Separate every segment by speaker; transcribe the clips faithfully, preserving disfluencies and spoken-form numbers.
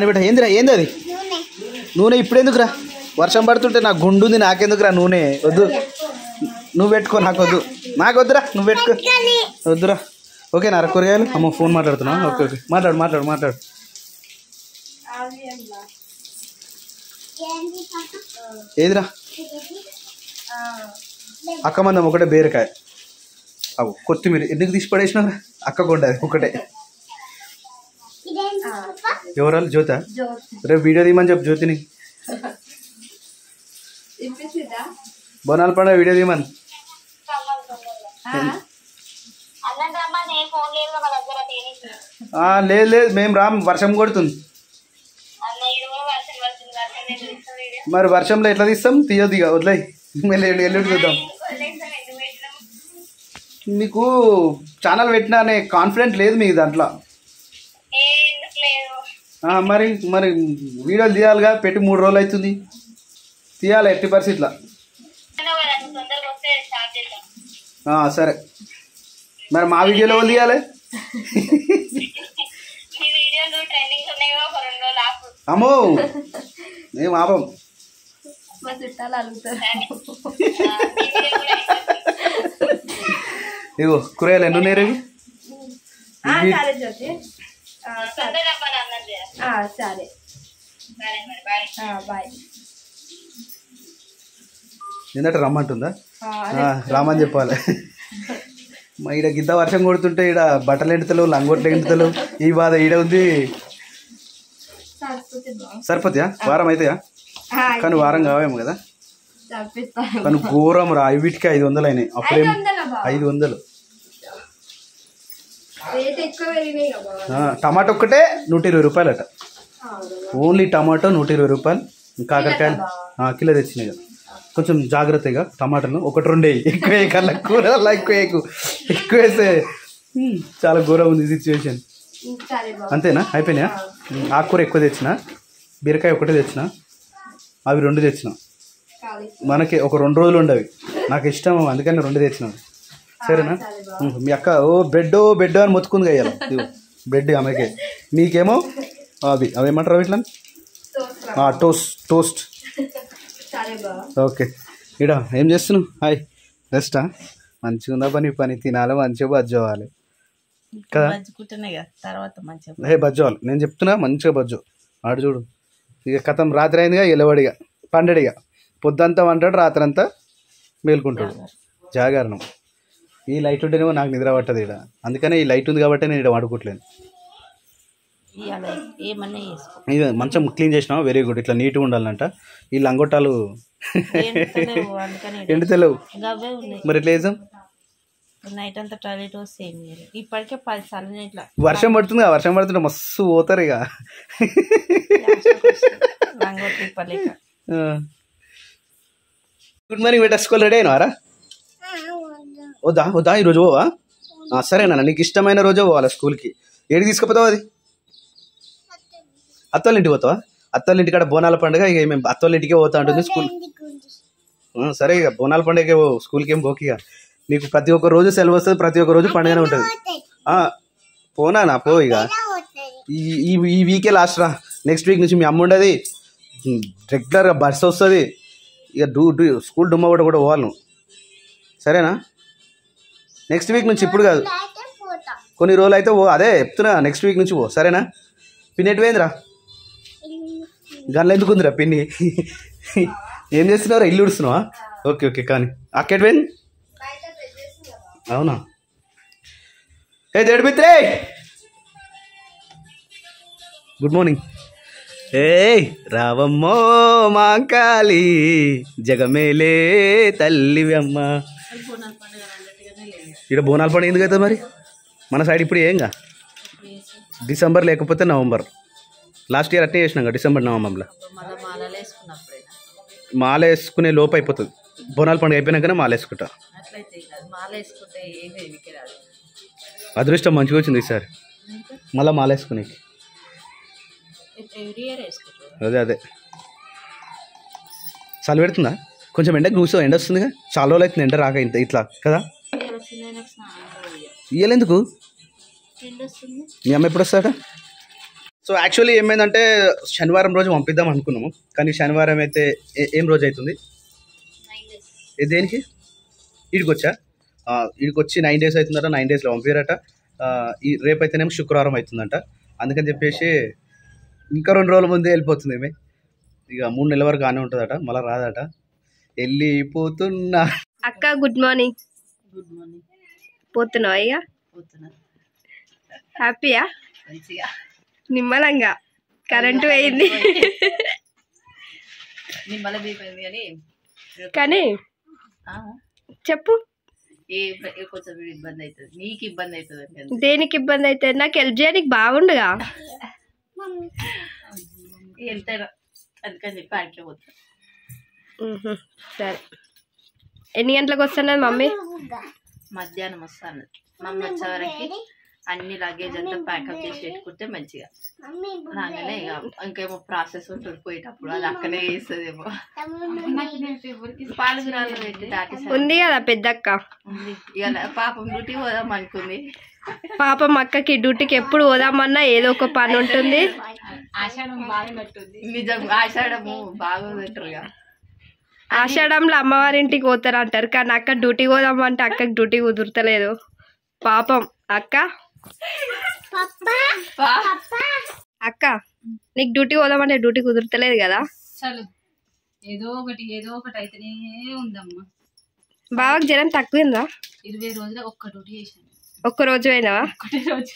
Speaker 1: కానీ బిడ్డ ఏందిరా ఏంది అది నూనె ఇప్పుడు ఎందుకురా వర్షం పడుతుంటే నాకు గుండు ఉంది నాకెందుకురా నూనె వద్దు నువ్వు పెట్టుకో నాకు వద్దు నాకు వద్దురా నువ్వు పెట్టుకో వద్దురా ఓకేనా రా కూరగాయలు అమ్మ ఫోన్ మాట్లాడుతున్నా ఓకే ఓకే మాట్లాడు మాట్లాడు మాట్లాడు ఏదిరా అక్క మందం ఒకటే బీరకాయ అవు కొత్తిమీర ఎందుకు తీసి పడేసినారా అక్క కొండది ఒకటే ఎవరాలు జ్యోత రేపు వీడియో తీయమని చెప్పు జ్యోతిని బోనాల పండుగ వీడియో తీయమని లేదు లేదు మేము రామ్ వర్షం కొడుతుంది మరి వర్షంలో ఎట్లా తీస్తాం తీయొద్దు ఇక వదిలేయి మళ్ళీ ఎల్లుండి చూద్దాం మీకు ఛానల్ పెట్టినా అనే కాన్ఫిడెంట్ లేదు మీకు దాంట్లో మరి మరి వీడియోలు తీయాలిగా పెట్టి మూడు రోజులు అవుతుంది తీయాలి ఎట్టి పరిస్థితిలో సరే మరి మా వీడియోలో వాళ్ళు తీయాలి అమ్మో మేము ఆపం ఇగో కూరగాయలు ఎన్ని ఉన్నాయి రేపు
Speaker 2: సరే బాయ్
Speaker 1: ఏంటంటే రమ్మంటుందా రామని చెప్పాలి మా ఈడ గింత వర్షం కొడుతుంటే ఈడ బట్టలు ఎండుతలు లంగోట్లు ఎండుతలు ఈ బాధ ఈడ ఉంది సరిపోతాయా వారం అవుతాయా కానీ వారం కావేమో కదా కానీ ఘోరం రా వీటికి ఐదు వందలు అయినాయి అప్పుడేం ఐదు వందలు టమాటో ఒక్కటే నూట ఇరవై రూపాయలు అట ఓన్లీ టమాటో నూట ఇరవై రూపాయలు కాకరకాయలు కిలో తెచ్చినాయి కదా కొంచెం జాగ్రత్తగా టమాటాలు ఒకటి రెండే ఎక్కువ కల్లా కూరల్లో ఎక్కువ ఎక్కువ ఎక్కువ వేస్తే చాలా ఘోరం ఉంది సిచ్యువేషన్ అంతేనా అయిపోయినాయా ఆకుకూర ఎక్కువ తెచ్చిన బీరకాయ ఒకటే తెచ్చిన అవి రెండు తెచ్చిన మనకి ఒక రెండు రోజులు ఉండవి నాకు ఇష్టం అందుకని రెండు తెచ్చినాం సరేనా మీ అక్క ఓ బ్రెడ్ బెడ్ అని మొత్తుకుంది అయ్యాలి బ్రెడ్ ఆమెకే మీకేమో అవి అవి ఏమంటారు అవి ఇట్లా టోస్ట్ టోస్ట్ ఓకే ఇడ ఏం చేస్తున్నావు హాయ్ రెస్టా మంచిగా ఉందా పని పని తినాలి మంచిగా బజ్జోవాలి కదా హే బజ్జోవాలి నేను చెప్తున్నా మంచిగా బజ్జో ఆడు చూడు ఇక కథం రాత్రి అయిందిగా ఎలవడిగా పండడిగా పొద్దంతా వంటాడు రాత్రి అంతా మేల్కుంటాడు జాగరణం ఈ లైట్ ఉంటేనేమో నాకు నిద్ర పట్టదు ఇక్కడ అందుకనే ఈ లైట్ ఉంది కాబట్టి నేను ఇక్కడ వాడుకోవట్లేను ఇది మంచం క్లీన్ చేసినావా వెరీ గుడ్ ఇట్లా నీట్గా ఉండాలంట ఈ లంగొట్టాలు ఎండుతలేవు మరి ఎట్లా వేసాం
Speaker 2: నైట్ అంతా టాయిలెట్ వస్తే ఇప్పటికే పది సార్లు ఇట్లా
Speaker 1: వర్షం పడుతుంది వర్షం పడుతుంటే మస్తు పోతారు ఇక గుడ్ మార్నింగ్ బేటా స్కూల్ రెడీ అయినావారా వద్దా వద్దా ఈరోజు పోవా సరేనా నీకు ఇష్టమైన రోజే పోవాలా స్కూల్కి ఏడికి తీసుకుపోతావు అది అత్తోళ్ళ ఇంటికి పోతావా అత్తోళ్ళ ఇంటికాడ బోనాల పండుగ ఇక మేము అత్తోళ్ళ ఇంటికే పోతా ఉంటుంది స్కూల్ సరే ఇక బోనాల పండుగ స్కూల్కి ఏం పోకి ఇక నీకు ప్రతి ఒక్క రోజు సెలవు వస్తుంది ప్రతి ఒక్క రోజు పండుగనే ఉంటుంది పోనా నా పో ఇక ఈ ఈ వీకే లాస్ట్ రా నెక్స్ట్ వీక్ నుంచి మీ అమ్మ ఉండదు రెగ్యులర్గా బస్ వస్తుంది ఇక డూ డూ స్కూల్ డుమ్మ కూడా కూడా పోవాలి నువ్వు సరేనా నెక్స్ట్ వీక్ నుంచి ఇప్పుడు కాదు కొన్ని రోజులు అయితే పో అదే చెప్తున్నా నెక్స్ట్ వీక్ నుంచి పో సరేనా పిన్ని ఎటు పోయిందిరా గన్లు ఎందుకు ఉందిరా పిన్ని ఏం చేస్తున్నావురా ఇల్లు ఉడుస్తున్నావా ఓకే ఓకే కానీ అక్క ఎటు పోయింది అవునా ఏ దేడిపిత్రే గుడ్ మార్నింగ్ ఏ రావమ్మో మా కాళీ జగమేలే తల్లివి అమ్మ ఇక్కడ బోనాల పండుగ ఎందుకు అవుతుంది మరి మన సైడ్ ఇప్పుడు ఏంగా డిసెంబర్ లేకపోతే నవంబర్ లాస్ట్ ఇయర్ అట్నే చేసినాం డిసెంబర్ నవంబర్లో మాల వేసుకునే లోపు అయిపోతుంది బోనాల పండుగ అయిపోయినాకనే మాల వేసుకుంటా అదృష్టం మంచిగా వచ్చింది ఈసారి మళ్ళీ మాల వేసుకునే అదే అదే చలి పెడుతుందా కొంచెం ఎండ కూర్చో ఎండ వస్తుందిగా చాలా రోజులు అవుతుంది ఎండ రాక ఇంత ఇట్లా కదా ఇయ్యాలెందుకు మీ అమ్మ ఎప్పుడు వస్తాక సో యాక్చువల్లీ ఏమైందంటే శనివారం రోజు పంపిద్దాం అనుకున్నాము, కానీ శనివారం అయితే ఏం రోజు అవుతుంది దేనికి ఈడికి వచ్చా ఈడికి వచ్చి నైన్ డేస్ అవుతుందట. నైన్ డేస్లో పంపారట. ఈ రేపు అయితేనేమో శుక్రవారం అవుతుందంట. అందుకని చెప్పేసి ఇంకా రెండు రోజుల ముందే వెళ్ళిపోతుంది ఏమే. ఇక మూడు నెలల వరకు ఆనే ఉంటుందట, మళ్ళీ రాదట. వెళ్ళిపోతున్నా.
Speaker 3: అక్క గుడ్ మార్నింగ్.
Speaker 2: Good morning.
Speaker 3: పోతున్నావా ఇక?
Speaker 2: పోతున్నా.
Speaker 3: హ్యాపీయా?
Speaker 2: మంచిగా
Speaker 3: నిమ్మలంగా. కరెంటు పోయింది
Speaker 2: నిమ్మల దీపోయింది కానీ
Speaker 3: కానీ చెప్పు.
Speaker 2: ఏ కొంచెం ఇబ్బంది అవుతుంది, నీకు ఇబ్బంది అవుతుంది.
Speaker 3: దేనికి ఇబ్బంది అవుతుంది? నాకు హెల్ప్ చేయడానికి బాగుండగా
Speaker 2: వెళ్తాను, అందుకని చెప్పి ఆడికే పోతా.
Speaker 3: సరే, ఎన్ని గంటలకు వస్తున్నది మమ్మీ?
Speaker 2: మధ్యాహ్నం వస్తాను. మమ్మీ వచ్చే వరకు అన్ని లగేజ్ అంతా ప్యాకప్ చేసి పెట్టుకుంటే మంచిగా రాగానే ఇక ఇంకేమో ప్రాసెస్ ఉంటుంది పోయేటప్పుడు, అది అక్కడే వేస్తుందేమో. పాలుగురాలు పెట్టి దాటి
Speaker 3: ఉంది కదా పెద్దక్క
Speaker 2: ఉంది. ఇక పాపం డ్యూటీ పోదాం అనుకుంది.
Speaker 3: పాపం అక్కకి డ్యూటీకి ఎప్పుడు పోదామన్నా ఏదో ఒక పని ఉంటుంది.
Speaker 2: ఆషాఢం బాగున్నట్టుంది. నిజం, ఆషాఢము బాగుందంటారుగా.
Speaker 3: ఆషాఢంలో అమ్మవారింటికి పోతారు అంటారు, కానీ అక్క డ్యూటీ పోదామంటే అక్కకి డ్యూటీ కుదురుతలేదు పాపం. అక్క అక్క నీకు డ్యూటీ పోదామంటే డ్యూటీ కుదురుతలేదు కదా?
Speaker 2: చలు ఏదో ఒకటి ఏదో ఒకటి అయితేనే ఉందమ్మా.
Speaker 3: బావకి జ్వరం తక్కువైందా?
Speaker 2: ఇరవై రోజులు ఒక్క డ్యూటీ చేశాను.
Speaker 3: ఒక్క రోజు అయినావా?
Speaker 2: ఒకటే రోజు.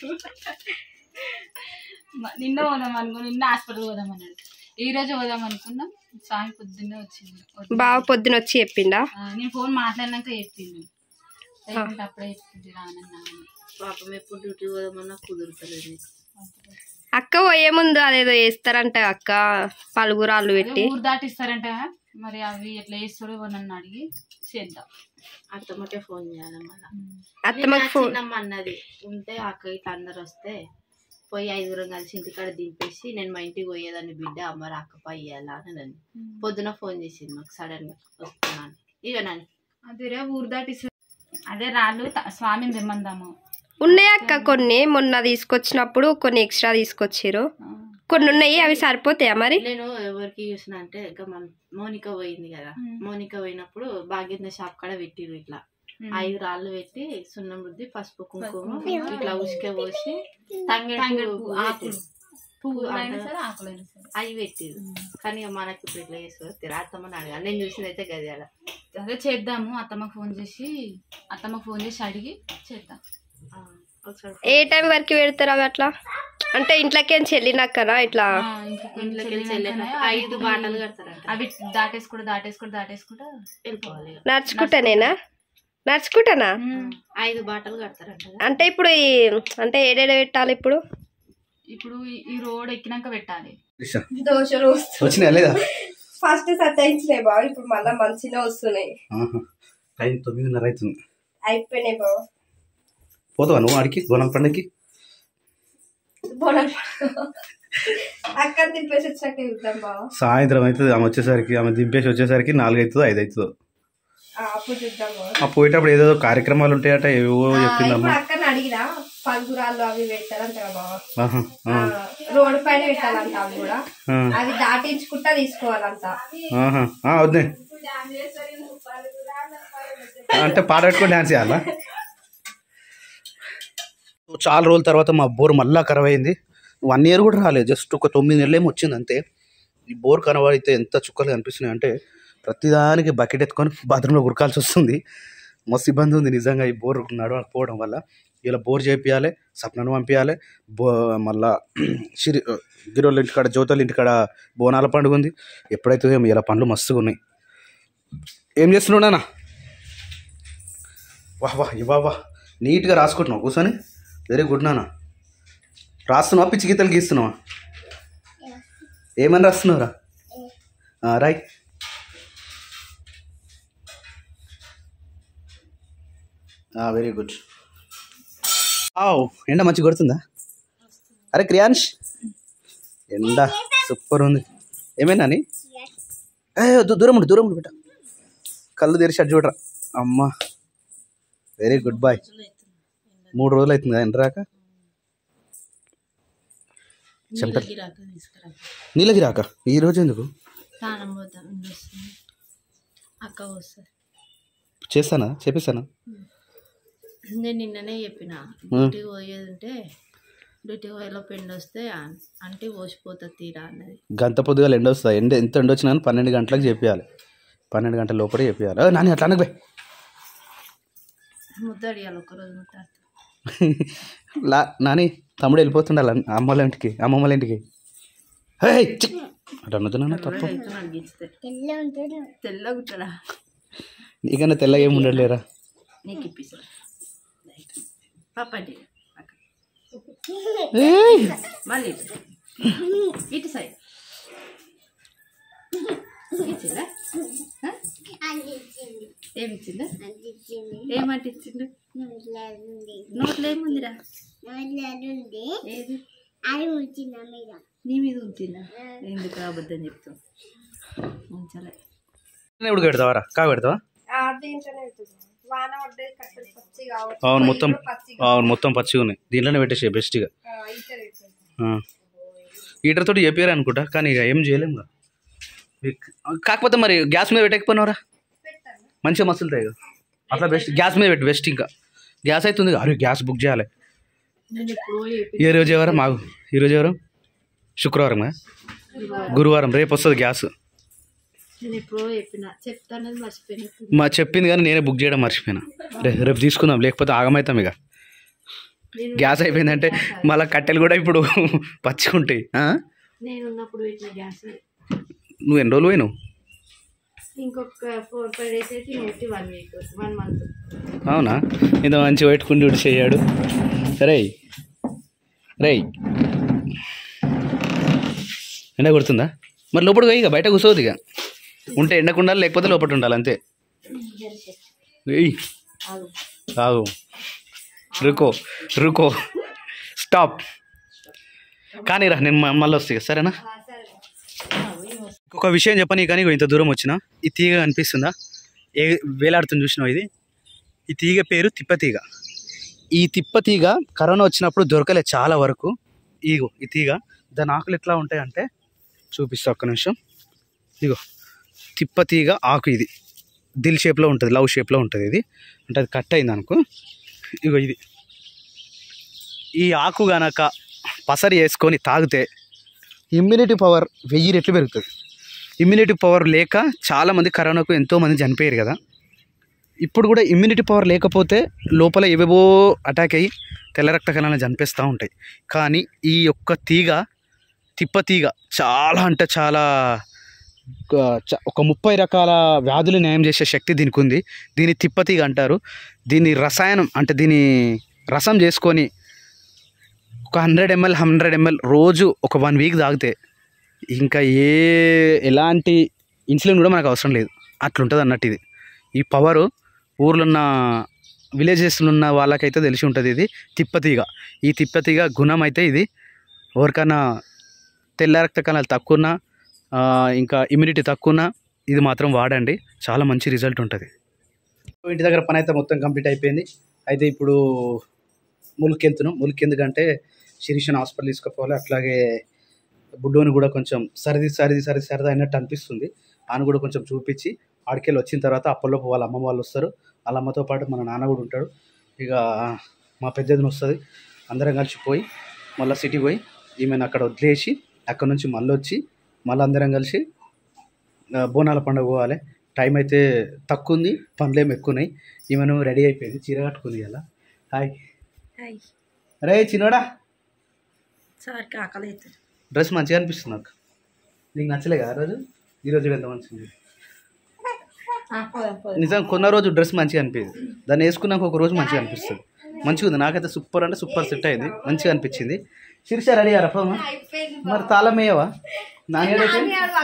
Speaker 2: నిన్న పోదాం అనుకో, నిన్న హాస్పిటల్ పోదాం అన్నాడు. ఈ రోజు పోదాం అనుకున్నాం. స్వామి పొద్దున్నే వచ్చింది.
Speaker 3: బావ పొద్దున వచ్చి చెప్పిండా?
Speaker 2: నేను ఫోన్ మాట్లాడినాక చెప్పింది. అప్పుడే చెప్పింది రానన్నా. పాపం ఎప్పుడు డ్యూటీ పోదామన్నా కుదురుతలేదు.
Speaker 3: అక్క పోయే ముందు అదేదో వేస్తారంట అక్క, పలుగురాళ్ళు పెట్టి
Speaker 2: ఊరు దాటిస్తారంట. మరి అవి ఎట్లా వేస్తాడో నన్ను అడిగి చేద్దాం. అత్తమ్మకే ఫోన్ చేయాలి. మళ్ళీ
Speaker 3: అత్తమ్మకి ఫోన్
Speaker 2: అన్నది ఉంటే అక్క ఇట్లా అందరు వస్తే పోయి ఐదుగురం కలిసి ఇంటికాడ దింపేసి నేను మా ఇంటికి పోయేదాన్ని బిడ్డ, అమ్మ రాకపా ఇయ్యాలా అని పొద్దున ఫోన్ చేసింది మాకు సడన్ గా వస్తున్నాను. ఇక నన్ను అదే ఊరు దాటిస్తారు. అదే రాళ్ళు స్వామిని తెమ్మందాము.
Speaker 3: ఉన్నాయి అక్క కొన్ని, మొన్న తీసుకొచ్చినప్పుడు కొన్ని ఎక్స్ట్రా తీసుకొచ్చారు. కొన్ని ఉన్నాయి, అవి సరిపోతాయా మరి?
Speaker 2: నేను ఎవరికి చూసిన అంటే ఇంకా మోనిక పోయింది కదా, మోనిక పోయినప్పుడు భాగ్యంద షాప్ కాడ పెట్టిరు ఇట్లా ఐదు రాళ్ళు పెట్టి సున్నం రుద్ది పసుపు కుంకుమ ఇట్లా ఉసుకే పోసి తంగేడు పువ్వు అవి పెట్టిరు. కానీ మనకి ఇప్పుడు ఇట్లా చేస్తారు అత్తమ్మని అడగాలి. నేను చూసింది అయితే గది అలా అదే చేద్దాము. అత్తమ్మకి ఫోన్ చేసి అత్తమ్మకి ఫోన్ చేసి అడిగి చేద్దాం.
Speaker 3: ఏ టైం వరకు పెడతారు అవి? అట్లా అంటే ఇంట్లోకి చెల్లినాకనా ఇట్లా
Speaker 2: ఐదు బాటలు కడతారు. అవి దాటేసుకుంటూ దాటేసుకుంటూ దాటేసుకుంటూ వెళ్ళిపోవాలి.
Speaker 3: నడుచుకుంటానేనా? నడుచుకుంటానా?
Speaker 2: ఐదు బాటలు కడతారంట.
Speaker 3: అంటే ఇప్పుడు ఈ అంటే ఏడేడ పెట్టాలి ఇప్పుడు?
Speaker 2: ఇప్పుడు ఈ రోడ్ ఎక్కినాక పెట్టాలి.
Speaker 3: దోశలు
Speaker 1: వచ్చినాయా లేదా?
Speaker 3: ఫస్ట్ సత్తాయించినాయి బావ, ఇప్పుడు మళ్ళీ మంచిగా వస్తున్నాయి.
Speaker 1: టైం తొమ్మిదిన్నర అవుతుంది.
Speaker 3: అయిపోయినాయి బావ.
Speaker 1: పోతావా నువ్వు ఆడికి బోనం పండుగకి?
Speaker 3: బోనం అక్క దింపేసి వచ్చాక చూద్దాం బావ.
Speaker 1: సాయంత్రం అవుతుంది ఆమె వచ్చేసరికి, ఆమె దింపేసి వచ్చేసరికి నాలుగు అవుతుందో ఐదు అవుతుందో.
Speaker 3: అప్పుడు చూద్దాం బావ.
Speaker 1: ఆ పోయేటప్పుడు ఏదో కార్యక్రమాలు ఉంటాయట, ఏవో చెప్పిందమ్మా.
Speaker 3: అక్కని అడిగినా పలుగురాళ్ళు అవి పెట్టారంట బావ, రోడ్డు పైన పెట్టాలంట. అవి కూడా అవి దాటించుకుంటా తీసుకోవాలంట.
Speaker 1: వద్దే అంటే పాట పెట్టుకుని డాన్స్ చేయాలా? చాలా రోజుల తర్వాత మా బోర్ మళ్ళా ఖరాబ్ అయింది. వన్ ఇయర్ కూడా రాలేదు, జస్ట్ ఒక తొమ్మిది నెలలు ఏమో వచ్చింది అంతే. ఈ బోర్ ఖరాబ్ అయితే ఎంత చుక్కలు కనిపిస్తున్నాయి అంటే ప్రతిదానికి బకెట్ ఎత్తుకొని బాత్రూంలో ఉరకాల్సి వస్తుంది. మస్తు ఇబ్బంది ఉంది నిజంగా ఈ బోర్ నడవకపోవడం వల్ల. ఇలా బోర్ చేపియాలి, సప్నను పంపించాలి. బో మళ్ళా సిరి గిరోళ్ళ ఇంటికాడ జ్యోతుల ఇంటికాడ బోనాల పండుగ ఉంది. ఎప్పుడైతే ఇలా పనులు మస్తుగా ఉన్నాయి. ఏం చేస్తున్నావు నాన్న? వాహ్ వాహ్ ఇవా వాహ్ నీట్గా రాసుకుంటున్నావు కూర్చొని. వెరీ గుడ్ నాన్న. రాస్తున్నావా పిచ్చి గీతలు గీస్తున్నావా? ఏమని రాస్తున్నావురా? రాయ్. Very good. ఆవ్ ఎండ మంచిగా కొడుతుందా? అరే క్రియాన్ష్ ఎండ సూపర్ ఉంది. ఏమైనా నీ దూరం ఉండు దూరం ఉండు బిడ్డ, కళ్ళు తెరిచి అటు చూడరా. అమ్మా వెరీ గుడ్ బాయ్. మూడు రోజులు అవుతుంది కదా ఎండ రాక. చెమట నీళ్ళకి రాక ఈరోజు ఎందుకు
Speaker 2: అక్క వస్తుంది
Speaker 1: చేస్తానా చెప్పిస్తానా
Speaker 2: నేను నిన్ననే చెప్పిన డ్యూటీకి పోయేది ఉంటే డ్యూటీకి పోయేలో పెండి వస్తే అంటే పోసిపోతుంది తీరా అన్నది.
Speaker 1: గంట పొద్దుగా ఎండ వస్తుంది ఎండ ఎంత ఎండ వచ్చినా పన్నెండు గంటలకు చెప్పాలి పన్నెండు గంటల లోపలే చెప్పాలి. నాని అట్లా అనకు
Speaker 2: ముద్దడియాలి ఒకరోజు ముద్దాడు
Speaker 1: లా నాని తమ్ముడు వెళ్ళిపోతుండాలి అమ్మల ఇంటికి అమ్మమ్మల ఇంటికి అట్లా అనుతున్నాను తప్ప
Speaker 2: తెల్లగుంటాడా
Speaker 1: నీకన్నా తెల్లగా ఏమి ఉండలేరా
Speaker 2: నీకు ఇప్పిస్తా పాపండి మళ్ళీ ఇటు సైడ్ ఇచ్చిందా ఏమి ఇచ్చిందా ఏమంటే ఇచ్చిండు నోట్లో ఏముందిరా ఏది నీ మీద ఉంచిందా ఎందుకు అబద్ధం చెప్తావు ఉంచలే
Speaker 1: ఇప్పుడు పెడతావారా కా పెడతావా అవును మొత్తం అవును మొత్తం పచ్చిగా ఉన్నాయి దీంట్లోనే పెట్టేసే బెస్ట్గా హీటర్ తోటి చెప్పారు అనుకుంటా కానీ ఇక ఏం చేయలేము కాకపోతే మరి గ్యాస్ మీద పెట్టకపోయినారా మంచిగా మసులుతాయి కదా అట్లా బెస్ట్ గ్యాస్ మీద పెట్టు బెస్ట్ ఇంకా గ్యాస్ అవుతుంది అరే గ్యాస్ బుక్ చేయాలి ఏ రోజు ఎవరు మాకు ఈరోజు ఎవరు శుక్రవారం గురువారం రేపు వస్తుంది గ్యాస్ మా చెప్పింది కానీ నేనే బుక్ చేయడం మర్చిపోయినా రే రేపు తీసుకుందాం లేకపోతే ఆగమవుతాం ఇక గ్యాస్ అయిపోయిందంటే మళ్ళీ కట్టెలు కూడా ఇప్పుడు పచ్చిగుంటాయి. నువ్వు ఎన్ని రోజులు పోయినావు
Speaker 2: ఇంకొక ఫోర్ ఫైవ్ డేస్ అయితే వన్ వీక్ వన్ మంత్
Speaker 1: అవునా ఇంత మంచిగా పెట్టుకుంటూ చేయడు రే రే ఎండ కొడుతుందా మరి లోపలికి పోయి ఇక బయట కూర్చోవద్దు ఇక ఉంటే ఎండకు ఉండాలి లేకపోతే లోపల ఉండాలి అంతే. ఆగు రుకో రుకో స్టాప్ కానీ రా నేను మళ్ళీ వస్తాయి సరేనా. ఒక విషయం చెప్పని కానీ ఇంత దూరం వచ్చిన ఈ తీగ కనిపిస్తుందా ఏ వేలాడుతుంది చూసినావు ఇది ఈ తీగ పేరు తిప్పతీగ. ఈ తిప్పతీగ కరోనా వచ్చినప్పుడు దొరకలే చాలా వరకు. ఇగో ఈ తీగ దాని ఆకులు ఎట్లా ఉంటాయంటే చూపిస్తా ఒక్క నిమిషం. ఇగో తిప్పతీగ ఆకు ఇది దిల్ షేప్లో ఉంటుంది లవ్ షేప్లో ఉంటుంది ఇది అంటే అది కట్ అయింది అనుకో. ఇగో ఇది ఈ ఆకు గనక పసరి వేసుకొని తాగితే ఇమ్యూనిటీ పవర్ వెయ్యి రెట్లు పెరుగుతుంది. ఇమ్యూనిటీ పవర్ లేక చాలామంది కరోనాకు ఎంతోమంది చనిపోయారు కదా. ఇప్పుడు కూడా ఇమ్యూనిటీ పవర్ లేకపోతే లోపల ఏవేవో అటాక్ అయ్యి తెల్ల రక్త కణాలను చంపేస్తూ ఉంటాయి. కానీ ఈ యొక్క తీగ తిప్పతీగ చాలా అంటే చాలా ఒక ముప్పై రకాల వ్యాధులు న్యాయం చేసే శక్తి దీనికి ఉంది. దీని తిప్పతీగ అంటారు. దీని రసాయనం అంటే దీని రసం చేసుకొని ఒక హండ్రెడ్ ఎంఎల్ హండ్రెడ్ ఎంఎల్ రోజు ఒక వన్ వీక్ తాగితే ఇంకా ఏ ఎలాంటి ఇన్సులిన్ కూడా మనకు అవసరం లేదు అట్లుంటుంది అన్నట్టు. ఇది ఈ పవరు ఊర్లో ఉన్న విలేజెస్లో ఉన్న వాళ్ళకైతే తెలిసి ఉంటుంది ఇది తిప్పతీగ. ఈ తిప్పతీగ గుణం అయితే ఇది ఎవరికైనా తెల్ల రక్త కణాలు తక్కువన్నా ఇంకా ఇమ్యూనిటీ తక్కువన్నా ఇది మాత్రం వాడండి, చాలా మంచి రిజల్ట్ ఉంటుంది. ఇంటి దగ్గర పని అయితే మొత్తం కంప్లీట్ అయిపోయింది. అయితే ఇప్పుడు ములుక్కి వెళ్తున్నాం. ములుక్కి ఎందుకంటే శిరీషను హాస్పిటల్ తీసుకుపోవాలి. అట్లాగే బుడ్డోని కూడా కొంచెం సరిది సరిది సరిది సరిది అయినట్టు అనిపిస్తుంది. ఆయన కూడా కొంచెం చూపించి ఆడికెళ్ళి వచ్చిన తర్వాత అప్పటిలోపు వాళ్ళ అమ్మ వాళ్ళు వస్తారు. వాళ్ళ అమ్మతో పాటు మన నాన్న కూడా ఉంటాడు. ఇక మా పెద్దదిని వస్తుంది. అందరం కలిసి పోయి మళ్ళీ సిటీ పోయి ఈమెను అక్కడ వదిలేసి అక్కడ నుంచి మళ్ళీ వచ్చి మళ్ళీ అందరం కలిసి బోనాల పండుగ పోవాలి. టైం అయితే తక్కువ ఉంది, పనులేమి ఎక్కువ ఉన్నాయి. ఈమెను రెడీ అయిపోయింది, చీర కట్టుకుంది ఇలా. హాయ్
Speaker 2: హాయ్
Speaker 1: రే చిన్నోడా
Speaker 2: సార్ ఆకలి అవుతుంది.
Speaker 1: డ్రెస్ మంచిగా అనిపిస్తుంది నాకు. నీకు నచ్చలే కదా రోజు ఈరోజు ఎంత మంచిది నిజం. కొన్న రోజు డ్రెస్ మంచిగా అనిపించింది, దాన్ని వేసుకున్నాక ఒక రోజు మంచిగా అనిపిస్తుంది. మంచిగా ఉంది, నాకైతే సూపర్ అంటే సూపర్ సెట్ అయింది, మంచిగా అనిపించింది. శిరీష రెడీ అయ్యారా పోమా? మరి తాళం వేయవా? నాన్నైతే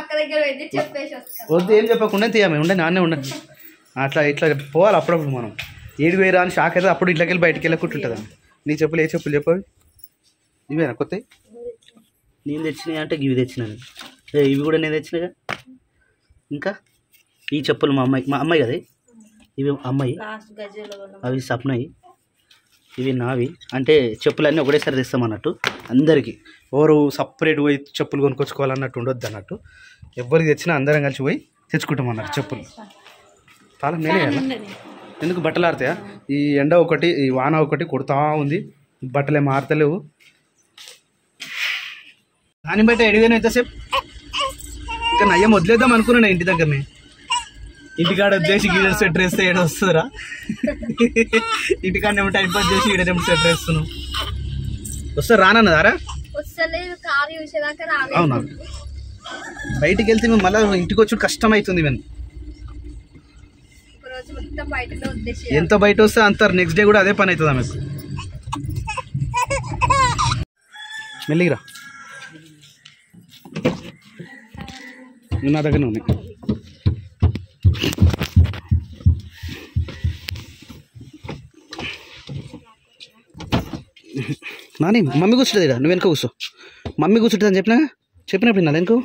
Speaker 1: వద్దు ఏం చెప్పకుండా తీయమే ఉండే నాన్నే ఉండదు. అట్లా ఇట్లా పోవాలి అప్పుడప్పుడు మనం. ఏడు వేరా అని షాక్ అయితే అప్పుడు ఇట్లకి వెళ్ళి బయటికి వెళ్ళకుంటుంటుంది. నీ చెప్పులు ఏ చెప్పులు చెప్పవి? ఇవేనా కొత్త? నేను తెచ్చినాయి అంటే ఇవి తెచ్చినాను. ఇవి కూడా నేను తెచ్చినాగా. ఇంకా ఈ చెప్పులు మా అమ్మాయి మా అమ్మాయి కదా ఇవి అమ్మాయి, అవి సప్నయి. ఇవి నావి, అంటే చెప్పులన్నీ ఒకటేసారి తెస్తాం అన్నట్టు అందరికీ. ఎవరు సపరేట్ పోయి చెప్పులు కొనుక్కొచ్చుకోవాలన్నట్టు ఉండొద్దు అన్నట్టు. ఎవరికి తెచ్చినా అందరం కలిసి పోయి తెచ్చుకుంటాం అన్నట్టు చెప్పులు. తాళం నేనే కదా, ఎందుకు బట్టలు ఆరుతాయా? ఈ ఎండ ఒకటి, ఈ వాన ఒకటి కొడుతూ ఉంది, బట్టలు ఏమో ఆరతలేవు. దాన్ని బట్టి ఎడిగాను ఎంతసేపు. ఇంకా నయ్యం వదిలేద్దాం అనుకున్నాను ఇంటి దగ్గరనే. ఇంటికాడ వచ్చేసి గీడ స్వెటర్ వేస్తే ఏడ వస్తుందిరా, ఇంటికాడ ఏమో టైం పాస్ చేసి ఈడేమో స్వెటర్ వేస్తున్నావు. వస్తా రానన్నదారా? అవునా, బయటికి వెళ్తే మేము మళ్ళీ ఇంటికి వచ్చి కష్టం అవుతుంది. మేము ఎంత బయట వస్తే అంత నెక్స్ట్ డే కూడా అదే పని అవుతుంది ఆమెకు. మెల్లిగిరా, నా దగ్గర ఉన్నాయి. నాని మమ్మీ కూర్చుంటుంది ఇక్కడ, నువ్వు వెనక కూర్చో. మమ్మీ కూర్చుంటుంది అని చెప్పినా చెప్పినప్పుడు నా వెనుక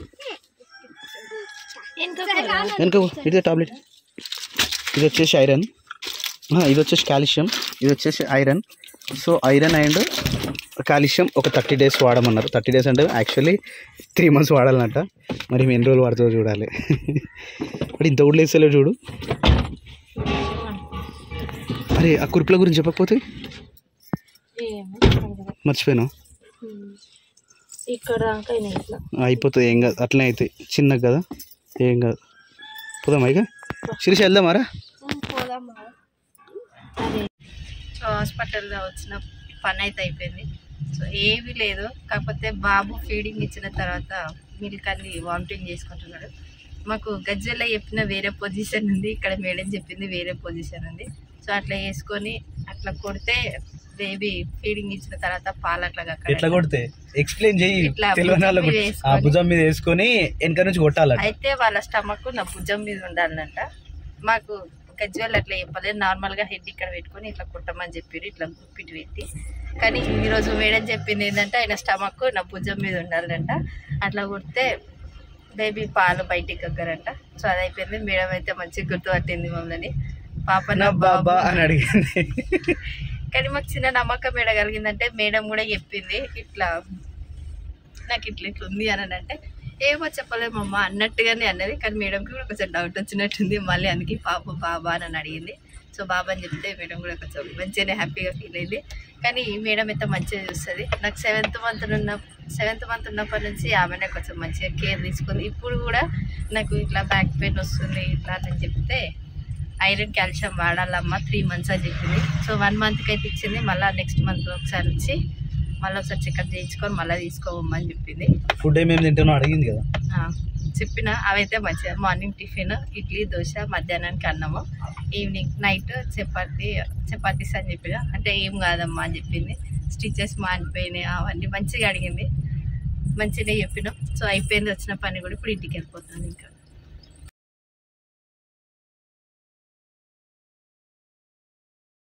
Speaker 1: వెనుక ఇదే టాబ్లెట్. ఇది వచ్చేసి ఐరన్, ఇది వచ్చేసి కాల్షియం, ఇది వచ్చేసి iron. So iron and calcium ఒక థర్టీ డేస్ వాడమన్నారు. థర్టీ డేస్ అంటే యాక్చువల్లీ త్రీ మంత్స్ వాడాలన్నట. మరి మేము ఎన్ని రోజులు వాడుతుందో చూడాలి. మరి ఇంత ఊళ్ళో వేస్తలేవు చూడు. అరే ఆ కుర్పుల గురించి చెప్పకపోతే మర్చిపోయాను.
Speaker 2: ఇక్కడ
Speaker 1: అయిపోతుంది, ఏం కాదు, అట్లనే అవుతాయి చిన్నగా కదా, ఏం కాదు. పోదామా ఇక శిరీష, వెళ్దామారా?
Speaker 2: సో హాస్పిటల్లో వచ్చిన పని అయితే అయిపోయింది. సో ఏమీ లేదు, కాకపోతే బాబు ఫీడింగ్ ఇచ్చిన తర్వాత మిల్క్ అన్ని వామిటింగ్ చేసుకుంటున్నాడు. మాకు గజ్జల్లో చెప్పిన వేరే పొజిషన్ ఉంది, ఇక్కడ మేడం చెప్పింది వేరే పొజిషన్ ఉంది. సో అట్లా వేసుకొని అట్లా కొడితే బేబీ ఫీడింగ్ ఇచ్చిన తర్వాత పాలు అట్లా
Speaker 1: ఎట్లా కొడితే ఎక్స్ప్లెయిన్ చేయి. భుజం మీద వేసుకొని వెనక నుంచి కొట్టాలి.
Speaker 2: అయితే వాళ్ళ స్టమక్ నా భుజం మీద ఉండాలంట. మాకు గజ్జలు అట్లా చెప్పలేదు, నార్మల్ గా హెడ్ ఇక్కడ పెట్టుకొని ఇట్లా కుట్టమని చెప్పారు, ఇట్లా గుప్పిటి పెట్టి. కానీ ఈరోజు మేడం చెప్పింది ఏంటంటే ఆయన స్టమక్ నా భుజం మీద ఉండాలంట. అట్లా కొడితే బేబీ పాలు బయటికి గగ్గరంట. సో అది అయిపోయింది. మేడం అయితే మంచిగా గుర్తుపట్టింది మమ్మల్ని, పాప నా బాబా అని అడిగింది. కానీ మాకు చిన్న నమ్మకం ఏడ కలిగిందంటే మేడం కూడా చెప్పింది ఇట్లా నాకు ఇట్లా ఇట్లా ఉంది అని అంటే ఏమో చెప్పలేమమ్మా అన్నట్టుగానే అన్నది. కానీ మేడంకి కూడా కొంచెం డౌట్ వచ్చినట్టుంది, మళ్ళీ అందుకే పాప బాబా అని అడిగింది. సో బాబా అని చెప్తే మేడం కూడా కొంచెం మంచిగానే హ్యాపీగా ఫీల్ అయింది. కానీ ఈ మేడం అయితే మంచిగా చూస్తుంది. నాకు సెవెంత్ మంత్ ఉన్న సెవెంత్ మంత్ ఉన్నప్పటి నుంచి ఆమెనే కొంచెం మంచిగా కేర్ తీసుకుంది. ఇప్పుడు కూడా నాకు ఇట్లా బ్యాక్ పెయిన్ వస్తుంది ఇట్లా అని చెప్తే ఐరన్ కాల్షియం వాడాలమ్మా త్రీ మంత్స్ అని చెప్పింది. సో వన్ మంత్కి అయితే ఇచ్చింది, మళ్ళీ నెక్స్ట్ మంత్ ఒకసారి వచ్చి మళ్ళీ ఒకసారి చెకప్ చేయించుకొని మళ్ళీ తీసుకోవమ్మని చెప్పింది.
Speaker 1: ఫుడ్ ఏమేమి తింటానో అడిగింది కదా,
Speaker 2: చెప్పిన అవైతే మంచిగా మార్నింగ్ టిఫిన్ ఇడ్లీ దోశ, మధ్యాహ్నానికి అన్నము, ఈవినింగ్ నైట్ చపాతి చపాతీస్ అని చెప్పిన. అంటే ఏం కాదమ్మా అని చెప్పింది. స్టిచెస్ మానిపోయినాయి అవన్నీ మంచిగా అడిగింది, మంచిగా చెప్పినాం. సో అయిపోయింది వచ్చిన పని కూడా. ఇప్పుడు ఇంటికి వెళ్ళిపోతాను ఇంకా.